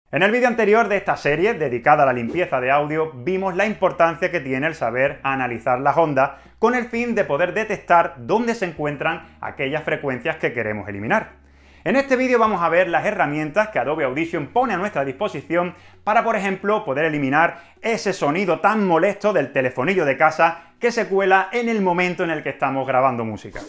En el vídeo anterior de esta serie, dedicada a la limpieza de audio, vimos la importancia que tiene el saber analizar las ondas con el fin de poder detectar dónde se encuentran aquellas frecuencias que queremos eliminar. En este vídeo vamos a ver las herramientas que Adobe Audition pone a nuestra disposición para, por ejemplo, poder eliminar ese sonido tan molesto del telefonillo de casa que se cuela en el momento en el que estamos grabando música.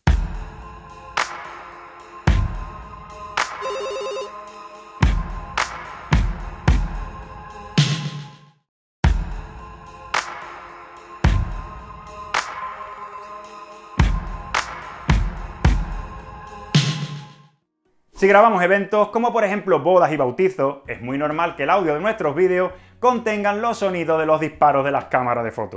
Si grabamos eventos como por ejemplo bodas y bautizos, es muy normal que el audio de nuestros vídeos contengan los sonidos de los disparos de las cámaras de fotos.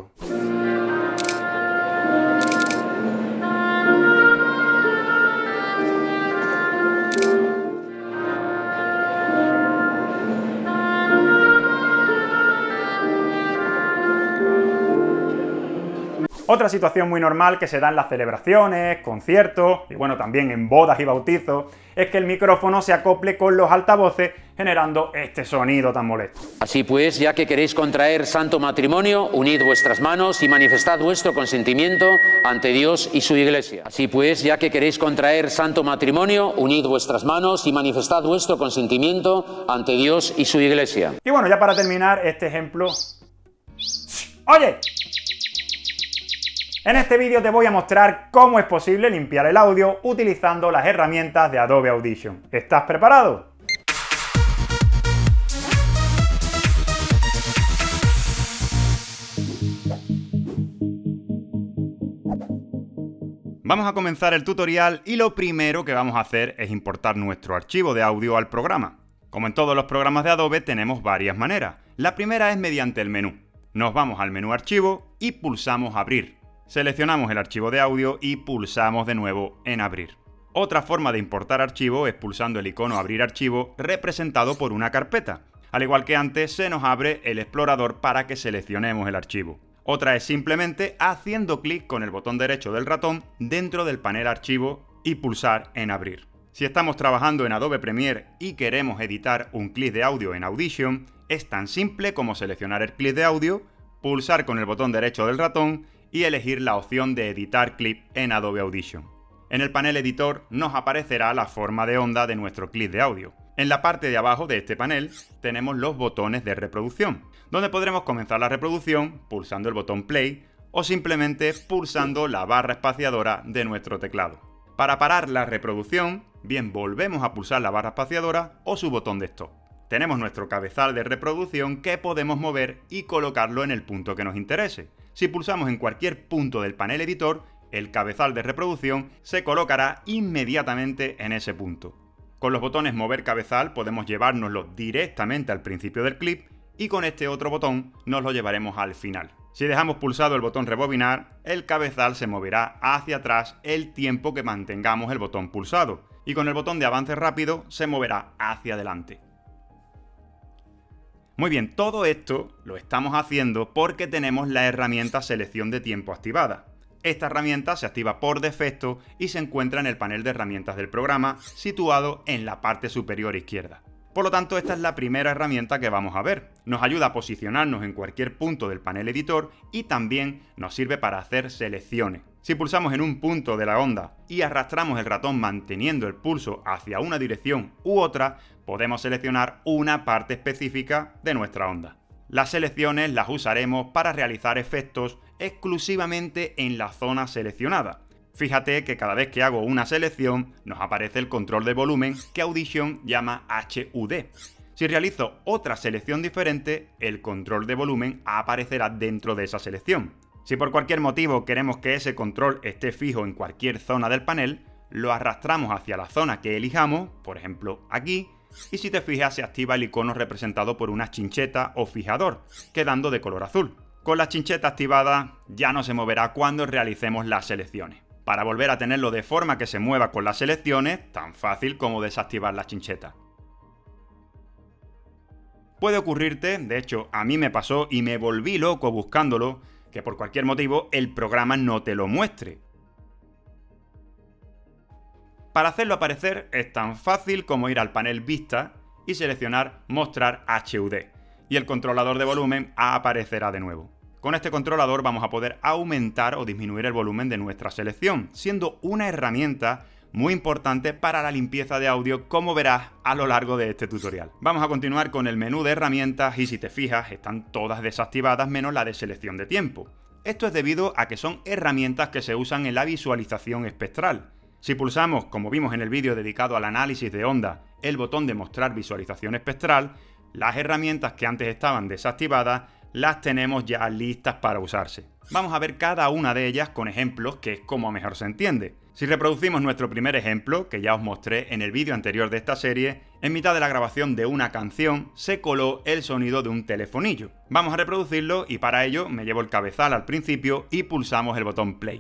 Otra situación muy normal que se da en las celebraciones, conciertos y bueno, también en bodas y bautizos, es que el micrófono se acople con los altavoces generando este sonido tan molesto. Así pues, ya que queréis contraer santo matrimonio, unid vuestras manos y manifestad vuestro consentimiento ante Dios y su Iglesia. Así pues, ya que queréis contraer santo matrimonio, unid vuestras manos y manifestad vuestro consentimiento ante Dios y su Iglesia. Y bueno, ya para terminar este ejemplo... ¡Oye! En este vídeo te voy a mostrar cómo es posible limpiar el audio utilizando las herramientas de Adobe Audition. ¿Estás preparado? Vamos a comenzar el tutorial y lo primero que vamos a hacer es importar nuestro archivo de audio al programa. Como en todos los programas de Adobe tenemos varias maneras. La primera es mediante el menú. Nos vamos al menú Archivo y pulsamos Abrir. Seleccionamos el archivo de audio y pulsamos de nuevo en Abrir. Otra forma de importar archivo es pulsando el icono Abrir archivo representado por una carpeta. Al igual que antes, se nos abre el explorador para que seleccionemos el archivo. Otra es simplemente haciendo clic con el botón derecho del ratón dentro del panel Archivo y pulsar en Abrir. Si estamos trabajando en Adobe Premiere y queremos editar un clip de audio en Audition, es tan simple como seleccionar el clip de audio, pulsar con el botón derecho del ratón y elegir la opción de editar clip en Adobe Audition. En el panel editor nos aparecerá la forma de onda de nuestro clip de audio. En la parte de abajo de este panel tenemos los botones de reproducción, donde podremos comenzar la reproducción pulsando el botón play o simplemente pulsando la barra espaciadora de nuestro teclado. Para parar la reproducción, bien volvemos a pulsar la barra espaciadora o su botón de stop. Tenemos nuestro cabezal de reproducción que podemos mover y colocarlo en el punto que nos interese. Si pulsamos en cualquier punto del panel editor, el cabezal de reproducción se colocará inmediatamente en ese punto. Con los botones Mover Cabezal podemos llevárnoslo directamente al principio del clip y con este otro botón nos lo llevaremos al final. Si dejamos pulsado el botón Rebobinar, el cabezal se moverá hacia atrás el tiempo que mantengamos el botón pulsado y con el botón de avance rápido se moverá hacia adelante. Muy bien, todo esto lo estamos haciendo porque tenemos la herramienta Selección de tiempo activada. Esta herramienta se activa por defecto y se encuentra en el panel de herramientas del programa, situado en la parte superior izquierda. Por lo tanto, esta es la primera herramienta que vamos a ver. Nos ayuda a posicionarnos en cualquier punto del panel editor y también nos sirve para hacer selecciones. Si pulsamos en un punto de la onda y arrastramos el ratón manteniendo el pulso hacia una dirección u otra, podemos seleccionar una parte específica de nuestra onda. Las selecciones las usaremos para realizar efectos exclusivamente en la zona seleccionada. Fíjate que cada vez que hago una selección nos aparece el control de volumen que Audition llama HUD. Si realizo otra selección diferente, el control de volumen aparecerá dentro de esa selección. Si por cualquier motivo queremos que ese control esté fijo en cualquier zona del panel, lo arrastramos hacia la zona que elijamos, por ejemplo aquí, y si te fijas se activa el icono representado por una chincheta o fijador, quedando de color azul. Con la chincheta activada ya no se moverá cuando realicemos las selecciones. Para volver a tenerlo de forma que se mueva con las selecciones, tan fácil como desactivar la chincheta. Puede ocurrirte, de hecho a mí me pasó y me volví loco buscándolo, que por cualquier motivo el programa no te lo muestre. Para hacerlo aparecer es tan fácil como ir al panel Vista y seleccionar Mostrar HUD, y el controlador de volumen aparecerá de nuevo. Con este controlador vamos a poder aumentar o disminuir el volumen de nuestra selección, siendo una herramienta muy importante para la limpieza de audio, como verás a lo largo de este tutorial. Vamos a continuar con el menú de herramientas y si te fijas están todas desactivadas menos la de selección de tiempo. Esto es debido a que son herramientas que se usan en la visualización espectral. Si pulsamos, como vimos en el vídeo dedicado al análisis de onda, el botón de mostrar visualización espectral, las herramientas que antes estaban desactivadas las tenemos ya listas para usarse. Vamos a ver cada una de ellas con ejemplos, que es como mejor se entiende. Si reproducimos nuestro primer ejemplo, que ya os mostré en el vídeo anterior de esta serie, en mitad de la grabación de una canción se coló el sonido de un telefonillo. Vamos a reproducirlo y para ello me llevo el cabezal al principio y pulsamos el botón play.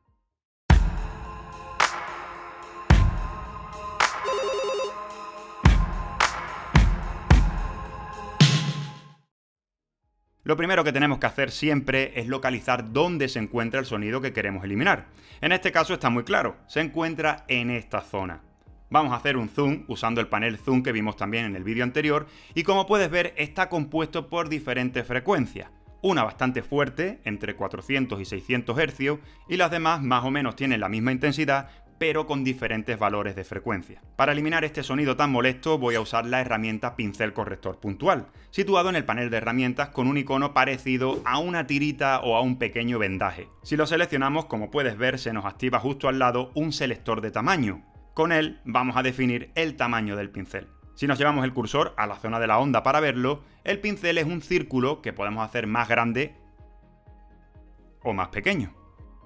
Lo primero que tenemos que hacer siempre es localizar dónde se encuentra el sonido que queremos eliminar. En este caso está muy claro, se encuentra en esta zona. Vamos a hacer un zoom usando el panel zoom que vimos también en el vídeo anterior y como puedes ver está compuesto por diferentes frecuencias. Una bastante fuerte, entre 400 y 600 Hz, y las demás más o menos tienen la misma intensidad, pero con diferentes valores de frecuencia. Para eliminar este sonido tan molesto voy a usar la herramienta pincel corrector puntual, situado en el panel de herramientas con un icono parecido a una tirita o a un pequeño vendaje. Si lo seleccionamos, como puedes ver, se nos activa justo al lado un selector de tamaño. Con él vamos a definir el tamaño del pincel. Si nos llevamos el cursor a la zona de la onda para verlo, el pincel es un círculo que podemos hacer más grande o más pequeño.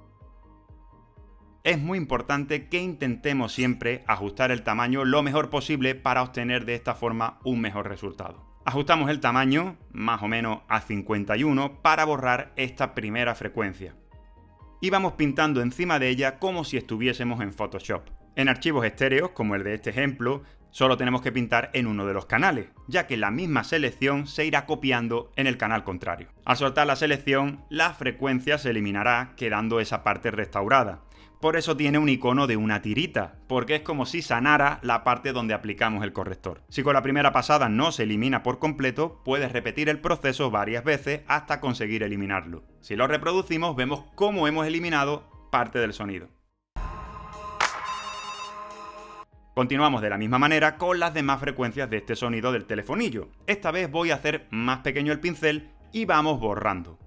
Es muy importante que intentemos siempre ajustar el tamaño lo mejor posible para obtener de esta forma un mejor resultado. Ajustamos el tamaño, más o menos a 51, para borrar esta primera frecuencia. Y vamos pintando encima de ella como si estuviésemos en Photoshop. En archivos estéreos, como el de este ejemplo, solo tenemos que pintar en uno de los canales, ya que la misma selección se irá copiando en el canal contrario. Al soltar la selección, la frecuencia se eliminará, quedando esa parte restaurada. Por eso tiene un icono de una tirita, porque es como si sanara la parte donde aplicamos el corrector. Si con la primera pasada no se elimina por completo, puedes repetir el proceso varias veces hasta conseguir eliminarlo. Si lo reproducimos, vemos cómo hemos eliminado parte del sonido. Continuamos de la misma manera con las demás frecuencias de este sonido del telefonillo. Esta vez voy a hacer más pequeño el pincel y vamos borrando,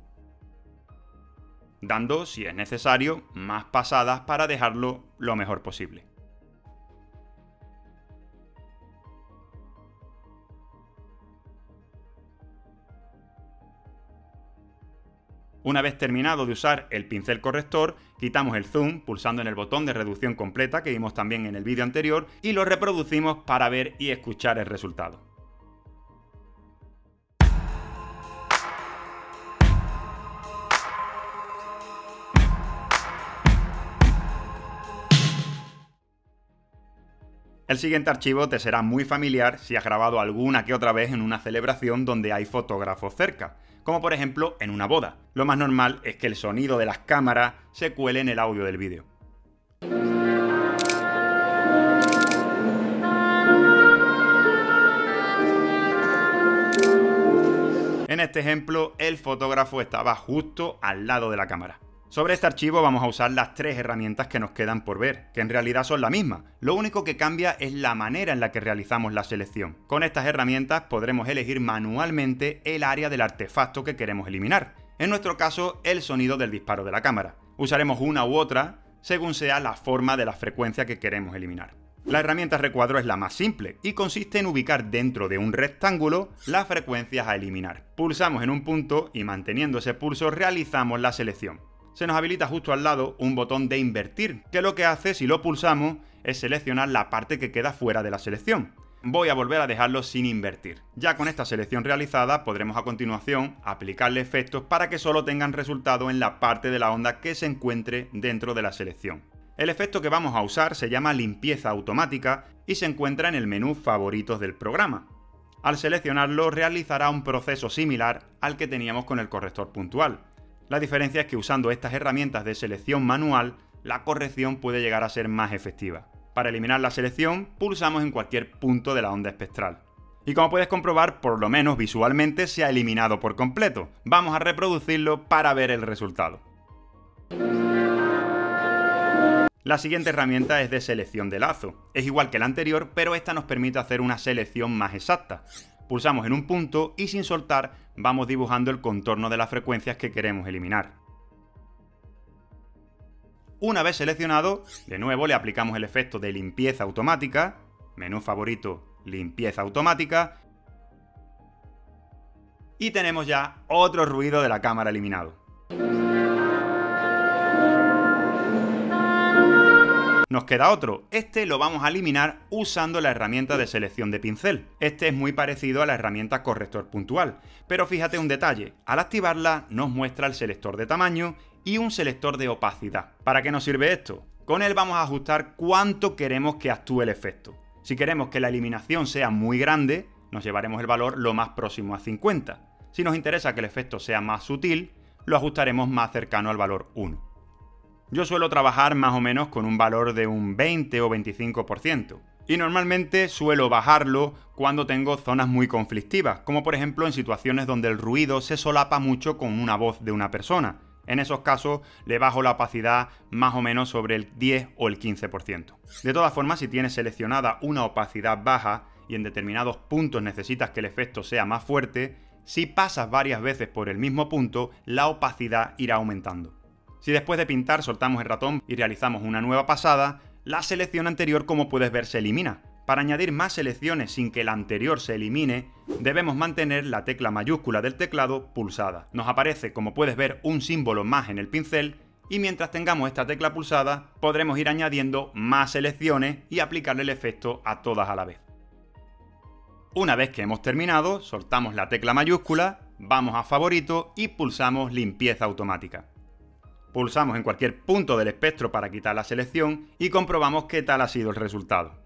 dando, si es necesario, más pasadas para dejarlo lo mejor posible. Una vez terminado de usar el pincel corrector, quitamos el zoom pulsando en el botón de reducción completa que vimos también en el vídeo anterior y lo reproducimos para ver y escuchar el resultado. El siguiente archivo te será muy familiar si has grabado alguna que otra vez en una celebración donde hay fotógrafos cerca, como por ejemplo en una boda. Lo más normal es que el sonido de las cámaras se cuele en el audio del vídeo. En este ejemplo, el fotógrafo estaba justo al lado de la cámara. Sobre este archivo vamos a usar las tres herramientas que nos quedan por ver, que en realidad son la misma. Lo único que cambia es la manera en la que realizamos la selección. Con estas herramientas podremos elegir manualmente el área del artefacto que queremos eliminar. En nuestro caso, el sonido del disparo de la cámara. Usaremos una u otra según sea la forma de la frecuencia que queremos eliminar. La herramienta recuadro es la más simple y consiste en ubicar dentro de un rectángulo las frecuencias a eliminar. Pulsamos en un punto y manteniendo ese pulso realizamos la selección. Se nos habilita justo al lado un botón de invertir, que lo que hace si lo pulsamos es seleccionar la parte que queda fuera de la selección. Voy a volver a dejarlo sin invertir. Ya con esta selección realizada podremos a continuación aplicarle efectos para que solo tengan resultado en la parte de la onda que se encuentre dentro de la selección. El efecto que vamos a usar se llama limpieza automática y se encuentra en el menú favoritos del programa. Al seleccionarlo realizará un proceso similar al que teníamos con el corrector puntual. La diferencia es que usando estas herramientas de selección manual, la corrección puede llegar a ser más efectiva. Para eliminar la selección, pulsamos en cualquier punto de la onda espectral. Y como puedes comprobar, por lo menos visualmente se ha eliminado por completo. Vamos a reproducirlo para ver el resultado. La siguiente herramienta es de selección de lazo. Es igual que la anterior, pero esta nos permite hacer una selección más exacta. Pulsamos en un punto y sin soltar vamos dibujando el contorno de las frecuencias que queremos eliminar. Una vez seleccionado, de nuevo le aplicamos el efecto de limpieza automática, menú favorito, limpieza automática, y tenemos ya otro ruido de la cámara eliminado. Nos queda otro. Este lo vamos a eliminar usando la herramienta de selección de pincel. Este es muy parecido a la herramienta corrector puntual, pero fíjate un detalle. Al activarla nos muestra el selector de tamaño y un selector de opacidad. ¿Para qué nos sirve esto? Con él vamos a ajustar cuánto queremos que actúe el efecto. Si queremos que la eliminación sea muy grande, nos llevaremos el valor lo más próximo a 50. Si nos interesa que el efecto sea más sutil, lo ajustaremos más cercano al valor 1. Yo suelo trabajar más o menos con un valor de un 20 o 25%. Y normalmente suelo bajarlo cuando tengo zonas muy conflictivas, como por ejemplo en situaciones donde el ruido se solapa mucho con una voz de una persona. En esos casos le bajo la opacidad más o menos sobre el 10 o el 15%. De todas formas, si tienes seleccionada una opacidad baja y en determinados puntos necesitas que el efecto sea más fuerte, si pasas varias veces por el mismo punto, la opacidad irá aumentando. Si después de pintar soltamos el ratón y realizamos una nueva pasada, la selección anterior, como puedes ver, se elimina. Para añadir más selecciones sin que la anterior se elimine, debemos mantener la tecla mayúscula del teclado pulsada. Nos aparece, como puedes ver, un símbolo más en el pincel y mientras tengamos esta tecla pulsada podremos ir añadiendo más selecciones y aplicarle el efecto a todas a la vez. Una vez que hemos terminado, soltamos la tecla mayúscula, vamos a favorito y pulsamos limpieza automática. Pulsamos en cualquier punto del espectro para quitar la selección y comprobamos qué tal ha sido el resultado.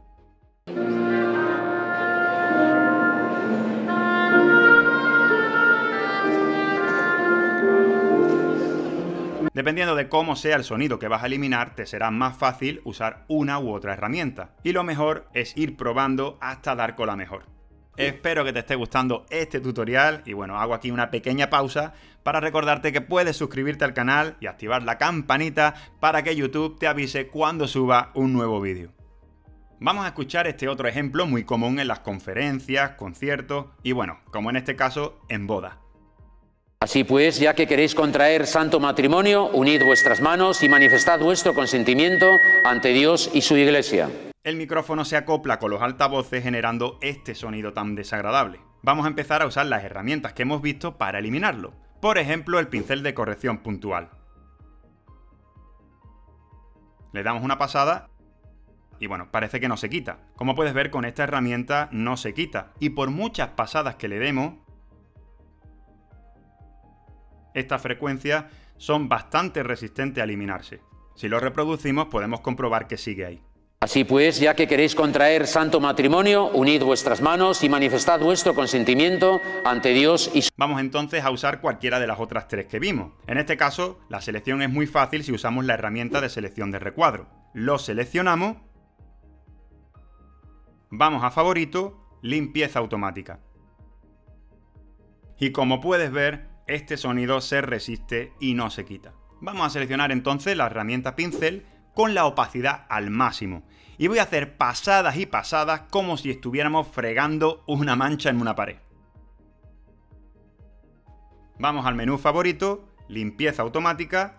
Dependiendo de cómo sea el sonido que vas a eliminar, te será más fácil usar una u otra herramienta. Y lo mejor es ir probando hasta dar con la mejor. Espero que te esté gustando este tutorial y bueno, hago aquí una pequeña pausa para recordarte que puedes suscribirte al canal y activar la campanita para que YouTube te avise cuando suba un nuevo vídeo. Vamos a escuchar este otro ejemplo muy común en las conferencias, conciertos y bueno, como en este caso, en bodas. Así pues, ya que queréis contraer santo matrimonio, unid vuestras manos y manifestad vuestro consentimiento ante Dios y su Iglesia. El micrófono se acopla con los altavoces generando este sonido tan desagradable. Vamos a empezar a usar las herramientas que hemos visto para eliminarlo. Por ejemplo, el pincel de corrección puntual. Le damos una pasada y bueno, parece que no se quita. Como puedes ver, con esta herramienta no se quita. Y por muchas pasadas que le demos, estas frecuencias son bastante resistentes a eliminarse. Si lo reproducimos, podemos comprobar que sigue ahí. Así pues, ya que queréis contraer santo matrimonio, unid vuestras manos y manifestad vuestro consentimiento ante Dios y su... Vamos entonces a usar cualquiera de las otras tres que vimos. En este caso, la selección es muy fácil si usamos la herramienta de selección de recuadro. Lo seleccionamos, vamos a favorito, limpieza automática. Y como puedes ver, este sonido se resiste y no se quita. Vamos a seleccionar entonces la herramienta pincel con la opacidad al máximo. Y voy a hacer pasadas y pasadas como si estuviéramos fregando una mancha en una pared. Vamos al menú favorito, limpieza automática.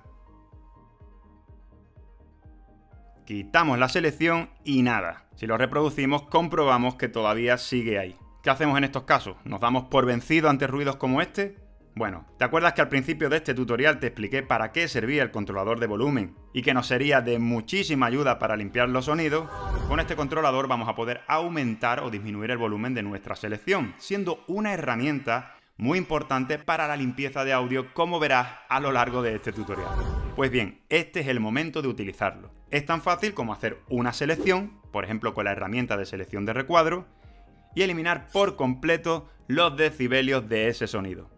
Quitamos la selección y nada. Si lo reproducimos, comprobamos que todavía sigue ahí. ¿Qué hacemos en estos casos? ¿Nos damos por vencido ante ruidos como este? Bueno, ¿te acuerdas que al principio de este tutorial te expliqué para qué servía el controlador de volumen y que nos sería de muchísima ayuda para limpiar los sonidos? Con este controlador vamos a poder aumentar o disminuir el volumen de nuestra selección, siendo una herramienta muy importante para la limpieza de audio, como verás a lo largo de este tutorial. Pues bien, este es el momento de utilizarlo. Es tan fácil como hacer una selección, por ejemplo con la herramienta de selección de recuadro, y eliminar por completo los decibelios de ese sonido.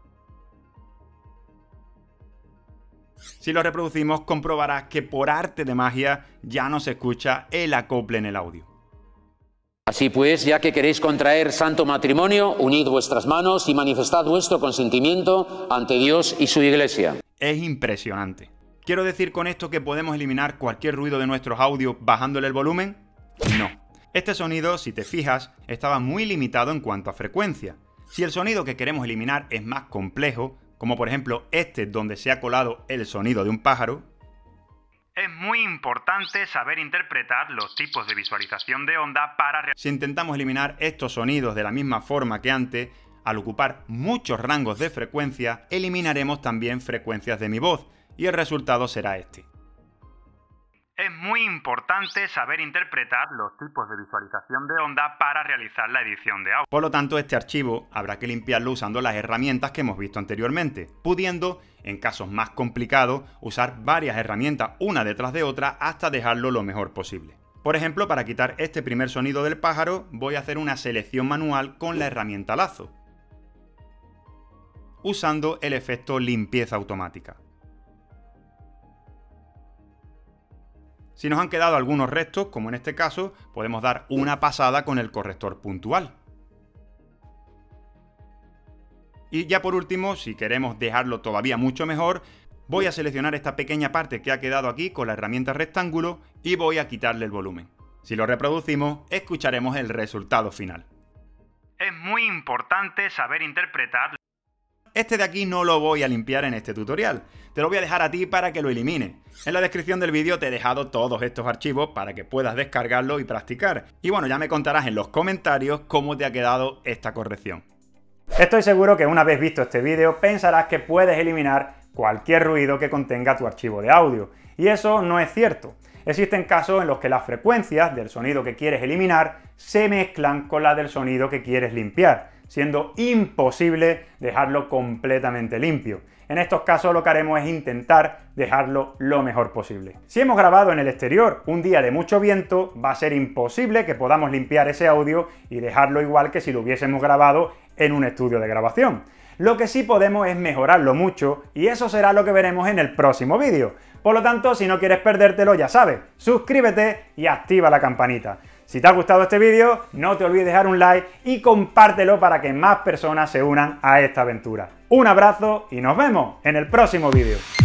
Si lo reproducimos, comprobarás que por arte de magia ya no se escucha el acople en el audio. Así pues, ya que queréis contraer santo matrimonio, unid vuestras manos y manifestad vuestro consentimiento ante Dios y su Iglesia. Es impresionante. ¿Quiero decir con esto que podemos eliminar cualquier ruido de nuestros audios bajándole el volumen? No. Este sonido, si te fijas, estaba muy limitado en cuanto a frecuencia. Si el sonido que queremos eliminar es más complejo, como por ejemplo este donde se ha colado el sonido de un pájaro, es muy importante saber interpretar los tipos de visualización de onda para... Si intentamos eliminar estos sonidos de la misma forma que antes, al ocupar muchos rangos de frecuencia, eliminaremos también frecuencias de mi voz, y el resultado será este. Es muy importante saber interpretar los tipos de visualización de onda para realizar la edición de audio. Por lo tanto, este archivo habrá que limpiarlo usando las herramientas que hemos visto anteriormente, pudiendo, en casos más complicados, usar varias herramientas una detrás de otra hasta dejarlo lo mejor posible. Por ejemplo, para quitar este primer sonido del pájaro, voy a hacer una selección manual con la herramienta lazo, usando el efecto limpieza automática. Si nos han quedado algunos restos, como en este caso, podemos dar una pasada con el corrector puntual. Y ya por último, si queremos dejarlo todavía mucho mejor, voy a seleccionar esta pequeña parte que ha quedado aquí con la herramienta rectángulo y voy a quitarle el volumen. Si lo reproducimos, escucharemos el resultado final. Es muy importante saber interpretar... Este de aquí no lo voy a limpiar en este tutorial, te lo voy a dejar a ti para que lo elimines. En la descripción del vídeo te he dejado todos estos archivos para que puedas descargarlo y practicar. Y bueno, ya me contarás en los comentarios cómo te ha quedado esta corrección. Estoy seguro que una vez visto este vídeo pensarás que puedes eliminar cualquier ruido que contenga tu archivo de audio. Y eso no es cierto. Existen casos en los que las frecuencias del sonido que quieres eliminar se mezclan con las del sonido que quieres limpiar, siendo imposible dejarlo completamente limpio. En estos casos lo que haremos es intentar dejarlo lo mejor posible. Si hemos grabado en el exterior un día de mucho viento, va a ser imposible que podamos limpiar ese audio y dejarlo igual que si lo hubiésemos grabado en un estudio de grabación. Lo que sí podemos es mejorarlo mucho y eso será lo que veremos en el próximo vídeo. Por lo tanto, si no quieres perdértelo, ya sabes, suscríbete y activa la campanita. Si te ha gustado este vídeo, no te olvides dejar un like y compártelo para que más personas se unan a esta aventura. Un abrazo y nos vemos en el próximo vídeo.